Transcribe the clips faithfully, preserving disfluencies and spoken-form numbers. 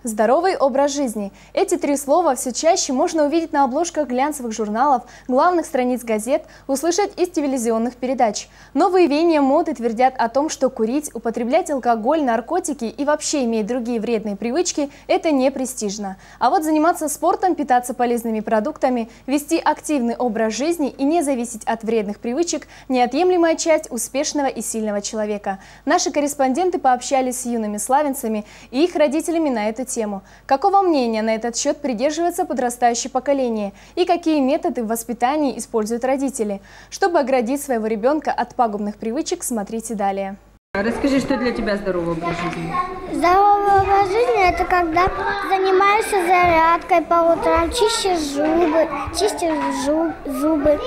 Здоровый образ жизни. Эти три слова все чаще можно увидеть на обложках глянцевых журналов, главных страниц газет, услышать из телевизионных передач. Новые веяния моды твердят о том, что курить, употреблять алкоголь, наркотики и вообще иметь другие вредные привычки – это не престижно. А вот заниматься спортом, питаться полезными продуктами, вести активный образ жизни и не зависеть от вредных привычек – неотъемлемая часть успешного и сильного человека. Наши корреспонденты пообщались с юными славянцами и их родителями на эту тему. Тему. Какого мнения на этот счет придерживается подрастающее поколение и какие методы в воспитании используют родители? Чтобы оградить своего ребенка от пагубных привычек, смотрите далее. Расскажи, что для тебя здоровый образ жизни? Здоровый образ жизни – это когда занимаешься зарядкой по утрам, чистишь зубы, чистишь зуб, зубы.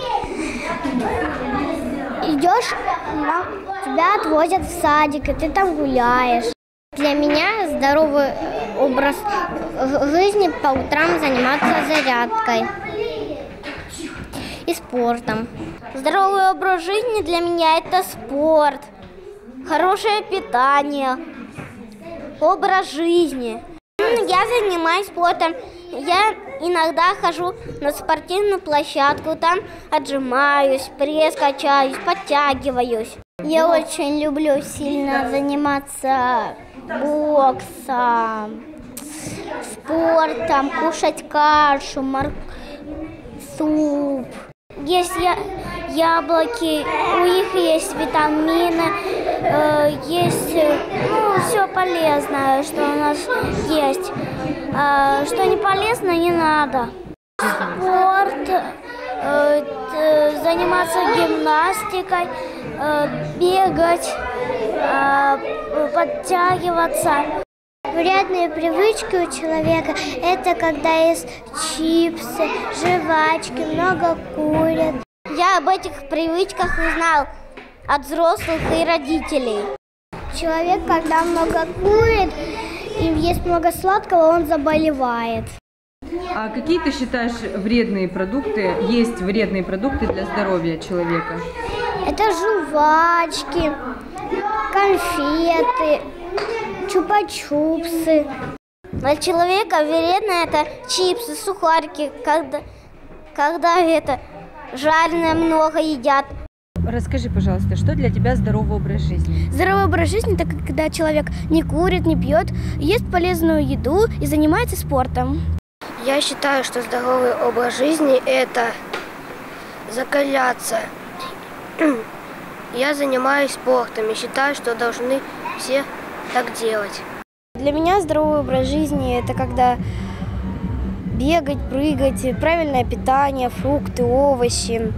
Идешь, тебя отвозят в садик, и ты там гуляешь. Для меня здоровый образ жизни по утрам заниматься зарядкой и спортом. Здоровый образ жизни для меня это спорт, хорошее питание, образ жизни. Я занимаюсь спортом. Я иногда хожу на спортивную площадку, там отжимаюсь, пресс качаюсь, подтягиваюсь. Я очень люблю сильно заниматься боксом, спортом, кушать кашу, мор... суп. Есть я... яблоки, у них есть витамины, э, есть ну, все полезное, что у нас есть. Э, что не полезно, не надо. Спорт, э, заниматься гимнастикой, э, бегать, э, подтягиваться. Вредные привычки у человека – это когда ест чипсы, жвачки, много курят. Я об этих привычках узнал от взрослых и родителей. Человек, когда много курит и ест много сладкого, он заболевает. А какие ты считаешь вредные продукты, есть вредные продукты для здоровья человека? Это жвачки, конфеты, чупа-чупсы. Для человека вредно это чипсы, сухарики, когда, когда это жареное много едят. Расскажи, пожалуйста, что для тебя здоровый образ жизни? Здоровый образ жизни – это когда человек не курит, не пьет, ест полезную еду и занимается спортом. Я считаю, что здоровый образ жизни – это закаляться. Я занимаюсь спортом и считаю, что должны все так делать. Для меня здоровый образ жизни – это когда бегать, прыгать, правильное питание, фрукты, овощи,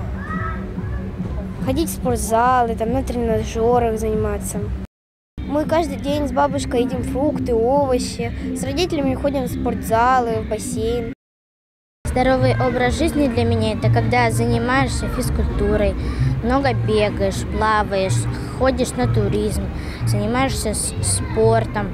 ходить в спортзалы, там, на тренажерах заниматься. Мы каждый день с бабушкой едим фрукты, овощи, с родителями ходим в спортзалы, в бассейн. Здоровый образ жизни для меня – это когда занимаешься физкультурой, много бегаешь, плаваешь, ходишь на туризм, занимаешься спортом,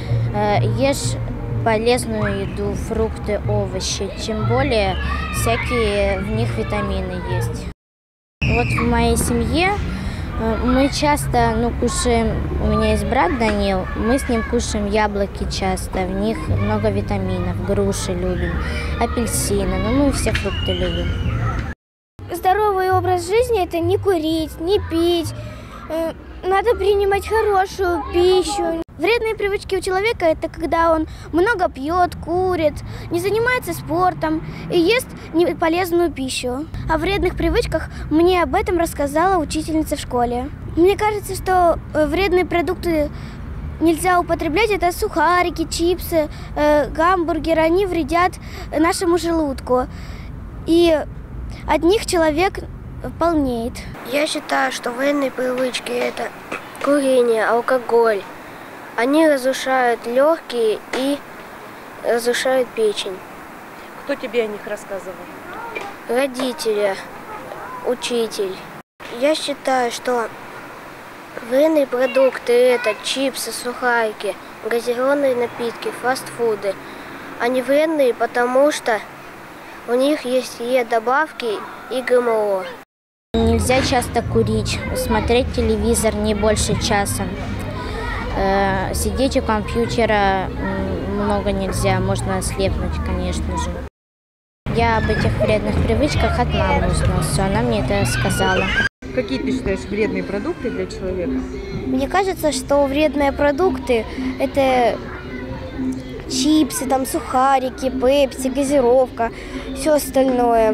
ешь полезную еду, фрукты, овощи, тем более всякие в них витамины есть. Вот в моей семье мы часто ну, кушаем, у меня есть брат Данил, мы с ним кушаем яблоки часто, в них много витаминов, груши любим, апельсины, ну мы все фрукты любим. Здоровый образ жизни – это не курить, не пить, надо принимать хорошую пищу. Вредные привычки у человека – это когда он много пьет, курит, не занимается спортом и ест полезную пищу. О вредных привычках мне об этом рассказала учительница в школе. Мне кажется, что вредные продукты нельзя употреблять. Это сухарики, чипсы, э, гамбургеры. Они вредят нашему желудку. И от них человек полнеет. Я считаю, что вредные привычки – это курение, алкоголь. Они разрушают легкие и разрушают печень. Кто тебе о них рассказывал? Родители, учитель. Я считаю, что вредные продукты – это чипсы, сухарики, газированные напитки, фастфуды. Они вредные, потому что у них есть Е-добавки и ГМО. Нельзя часто курить, смотреть телевизор не больше часа. Сидеть у компьютера много нельзя, можно ослепнуть, конечно же. Я об этих вредных привычках от мамы узнала, все, она мне это сказала. Какие ты считаешь вредные продукты для человека? Мне кажется, что вредные продукты – это чипсы, там, сухарики, пепси, газировка, все остальное.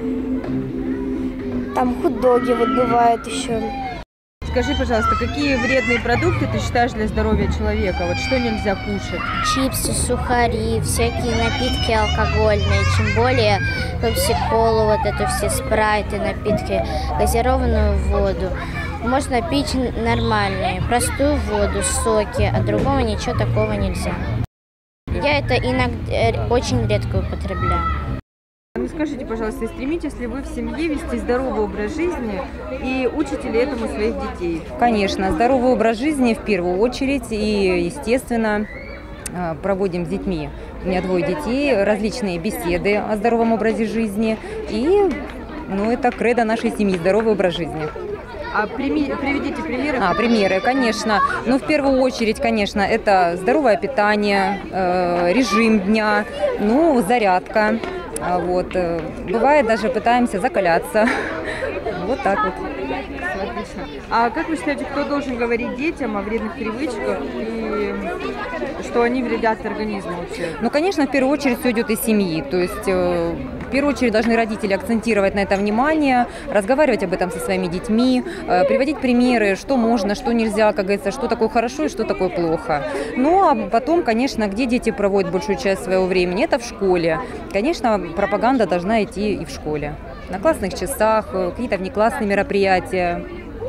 Там хот-доги вот бывают еще. Скажи, пожалуйста, какие вредные продукты ты считаешь для здоровья человека? Вот что нельзя кушать? Чипсы, сухари, всякие напитки алкогольные, тем более пепси-колу, вот это все спрайты, напитки, газированную воду. Можно пить нормальные, простую воду, соки, а другого ничего такого нельзя. Я это иногда очень редко употребляю. Ну скажите, пожалуйста, стремитесь ли вы в семье вести здоровый образ жизни и учите ли этому своих детей? Конечно, здоровый образ жизни в первую очередь и, естественно, проводим с детьми. У меня двое детей, различные беседы о здоровом образе жизни и, ну, это кредо нашей семьи, здоровый образ жизни. А прими, приведите примеры. А, примеры, конечно. Ну, в первую очередь, конечно, это здоровое питание, э, режим дня, ну, зарядка. Вот. Бывает, даже пытаемся закаляться. Вот так вот. Отлично. А как вы считаете, кто должен говорить детям о вредных привычках и что они вредят организму вообще? Ну, конечно, в первую очередь все идет из семьи. То есть, в первую очередь, должны родители акцентировать на это внимание, разговаривать об этом со своими детьми, приводить примеры, что можно, что нельзя, как говорится, что такое хорошо и что такое плохо. Ну, а потом, конечно, где дети проводят большую часть своего времени, это в школе. Конечно, пропаганда должна идти и в школе. На классных часах, какие-то внеклассные мероприятия.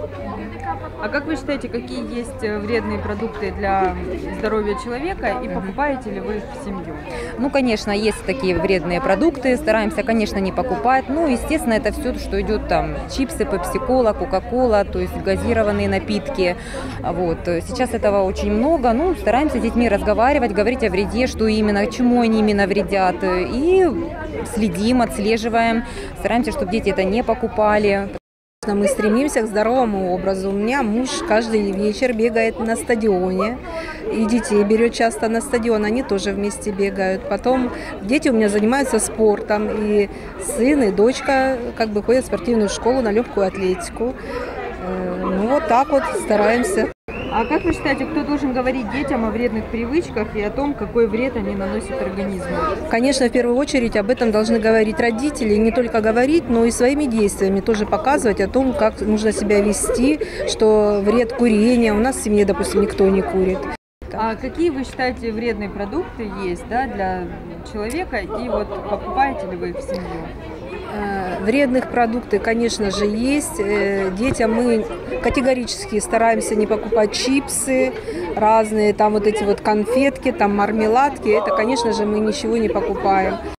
А как вы считаете, какие есть вредные продукты для здоровья человека и покупаете ли вы их в семью? Ну, конечно, есть такие вредные продукты, стараемся, конечно, не покупать. Ну, естественно, это все, что идет там, чипсы, пепси-кола, кока-кола, то есть газированные напитки. Вот. Сейчас этого очень много, ну, стараемся с детьми разговаривать, говорить о вреде, что именно, чему они именно вредят. И следим, отслеживаем, стараемся, чтобы дети это не покупали. Мы стремимся к здоровому образу. У меня муж каждый вечер бегает на стадионе, и детей берет часто на стадион, они тоже вместе бегают. Потом дети у меня занимаются спортом, и сын, и дочка как бы ходят в спортивную школу на легкую атлетику. Ну вот так вот стараемся. А как вы считаете, кто должен говорить детям о вредных привычках и о том, какой вред они наносят организму? Конечно, в первую очередь об этом должны говорить родители. Не только говорить, но и своими действиями тоже показывать о том, как нужно себя вести, что вред курения. У нас в семье, допустим, никто не курит. А какие вы считаете вредные продукты есть, да, для человека и вот покупаете ли вы их в семью? Вредных продуктов, конечно же, есть. Детям мы категорически стараемся не покупать чипсы разные, там вот эти вот конфетки, там мармеладки. Это, конечно же, мы ничего не покупаем.